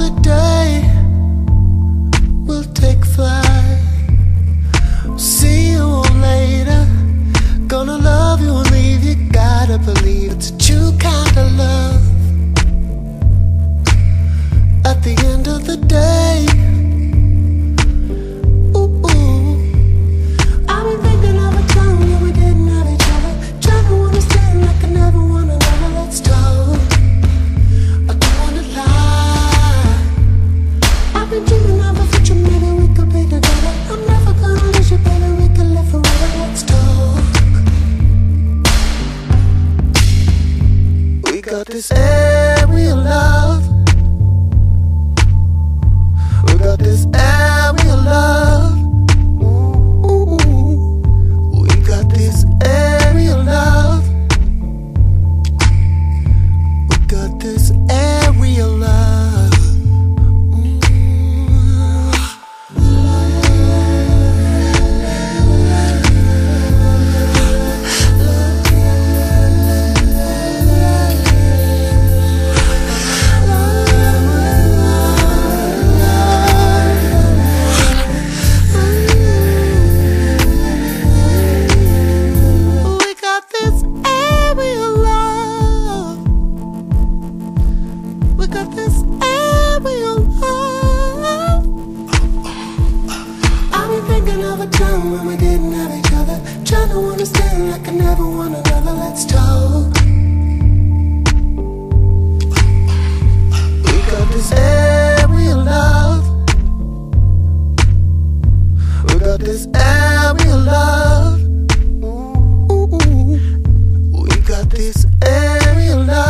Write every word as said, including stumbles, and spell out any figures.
the day will take flight. See you later. Gonna love you and leave you. Gotta believe it's a true kind of love. At the end of the day, ooh, ooh, I've been thinking of a time when we didn't have each other, trying to understand like I never want another. Let's talk. I don't wanna lie. I've been dreaming of a future, maybe we could be together. I'm never gonna lose you, baby, we could live forever. Let's talk. We got this area love. We got this area love. Ooh, we got this area love. We got this area love. We got this area love. I've been thinking of a time when we didn't have each other, trying to understand like I never want another. Let's talk. We got this area love. We got this area love. Ooh, we got this area love.